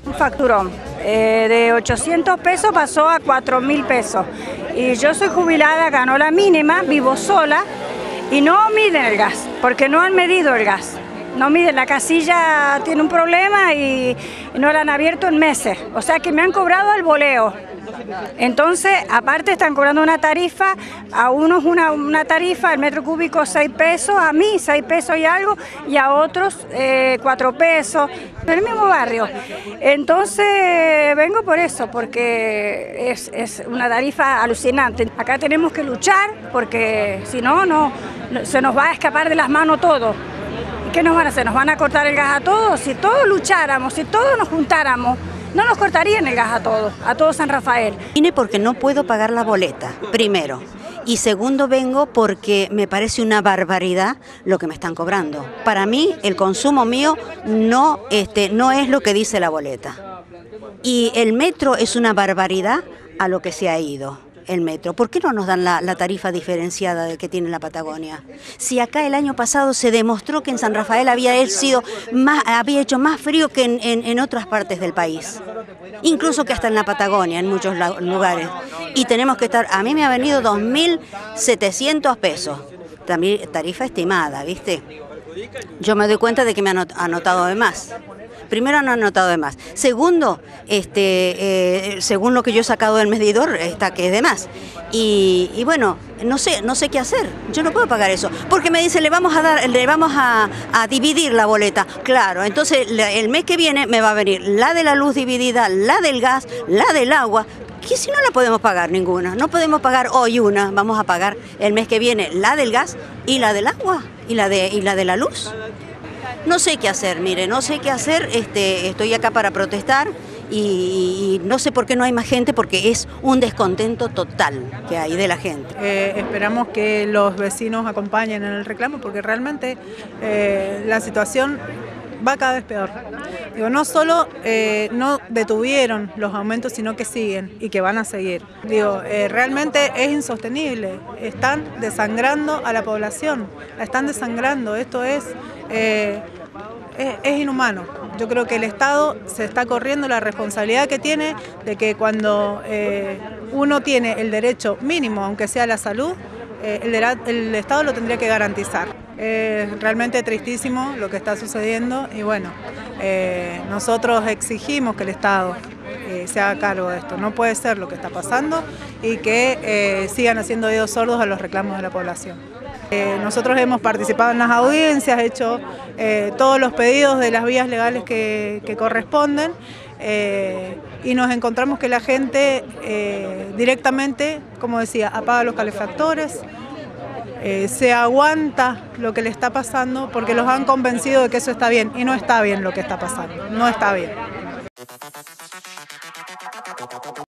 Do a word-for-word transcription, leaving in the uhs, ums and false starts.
Un facturón eh, de ochocientos pesos pasó a cuatro mil pesos. Y yo soy jubilada, ganó la mínima, vivo sola y no miden el gas, porque no han medido el gas. No miden, la casilla tiene un problema y no la han abierto en meses. O sea que me han cobrado al voleo. Entonces, aparte están cobrando una tarifa, a unos una, una tarifa, el metro cúbico seis pesos, a mí seis pesos y algo, y a otros eh, cuatro pesos, en el mismo barrio. Entonces, vengo por eso, porque es, es una tarifa alucinante. Acá tenemos que luchar, porque si no, no, se nos va a escapar de las manos todo. ¿Y qué nos van a hacer? ¿Nos van a cortar el gas a todos? Si todos lucháramos, si todos nos juntáramos, no nos cortarían el gas a todos, a todo San Rafael. Vine porque no puedo pagar la boleta, primero. Y segundo, vengo porque me parece una barbaridad lo que me están cobrando. Para mí, el consumo mío no, este, no es lo que dice la boleta. Y el metro es una barbaridad a lo que se ha ido. El metro. ¿Por qué no nos dan la, la tarifa diferenciada de que tiene la Patagonia? Si acá el año pasado se demostró que en San Rafael había, sido más, había hecho más frío que en, en, en otras partes del país, incluso que hasta en la Patagonia, en muchos lugares. Y tenemos que estar, a mí me ha venido dos mil setecientos pesos, también tarifa estimada, ¿viste? Yo me doy cuenta de que me han anotado de más. Primero, no han anotado de más. Segundo, este, eh, según lo que yo he sacado del medidor, está que es de más. Y, y bueno, no sé, no sé qué hacer. Yo no puedo pagar eso. Porque me dicen, le vamos a dar, le vamos a, a dividir la boleta. Claro, entonces el mes que viene me va a venir la de la luz dividida, la del gas, la del agua. Que si no la podemos pagar ninguna. No podemos pagar hoy una, vamos a pagar el mes que viene la del gas y la del agua y la de, y la de la luz. No sé qué hacer, mire, no sé qué hacer, este, estoy acá para protestar y, y no sé por qué no hay más gente, porque es un descontento total que hay de la gente. Eh, esperamos que los vecinos acompañen en el reclamo, porque realmente eh, la situación va cada vez peor. Digo, no solo eh, no detuvieron los aumentos, sino que siguen y que van a seguir. Digo, eh, realmente es insostenible. Están desangrando a la población, la están desangrando. Esto es, eh, es, es inhumano. Yo creo que el Estado se está corriendo la responsabilidad que tiene de que cuando eh, uno tiene el derecho mínimo, aunque sea la salud, eh, el, el Estado lo tendría que garantizar. Es realmente tristísimo lo que está sucediendo y bueno, eh, nosotros exigimos que el Estado eh, se haga cargo de esto. No puede ser lo que está pasando y que eh, sigan haciendo oídos sordos a los reclamos de la población. Eh, nosotros hemos participado en las audiencias, hecho eh, todos los pedidos de las vías legales que, que corresponden eh, y nos encontramos que la gente eh, directamente, como decía, apaga los calefactores. Eh, se aguanta lo que le está pasando porque los han convencido de que eso está bien y no está bien lo que está pasando, no está bien.